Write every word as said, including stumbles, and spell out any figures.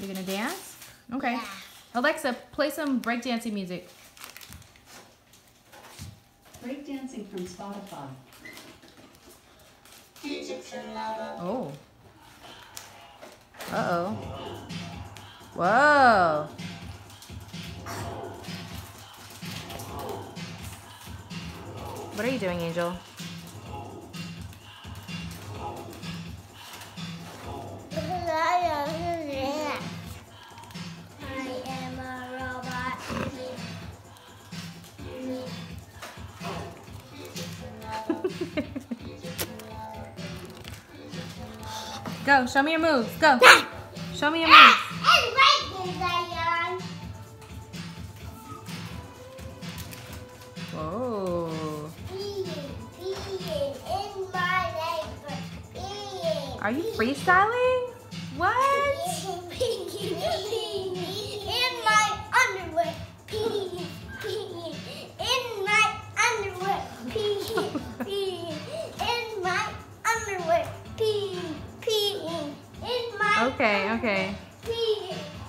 You're gonna dance? Okay. Yeah. Alexa, play some breakdancing music. Breakdancing from Spotify. Oh. Uh-oh. Whoa. What are you doing, Angel? I am a robot. Go, show me your moves. Go. Show me your moves. And right there, Whoa. Peeing, peeing in my diaper. Peeing. Are you freestyling? What? Peeing, peeing, peeing in my underwear. Peeing, peeing in my underwear. Peeing, peeing in my underwear. Peeing, peeing in my Okay, okay. Peeing.